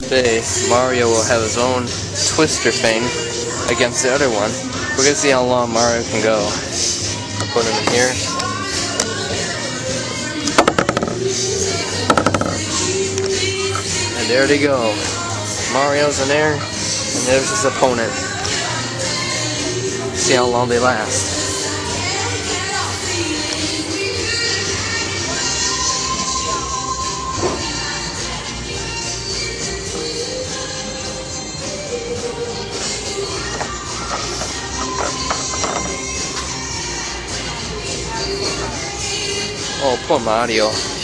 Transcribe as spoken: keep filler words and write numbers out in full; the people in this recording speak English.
Today, Mario will have his own twister thing against the other one. We're gonna see how long Mario can go. I'll put him in here. And there they go. Mario's in there, and there's his opponent. See how long they last. Oh, poor Mario.